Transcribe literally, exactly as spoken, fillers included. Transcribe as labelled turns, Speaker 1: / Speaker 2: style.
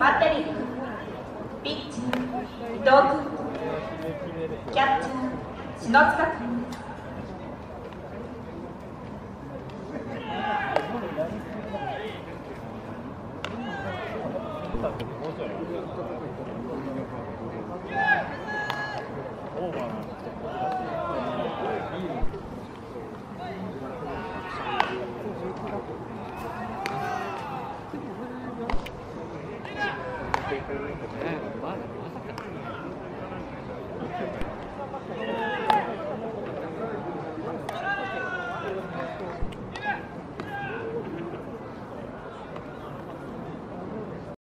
Speaker 1: バッテリー、ピッチ、伊藤君、キャッチャー、篠塚君。
Speaker 2: もうちょい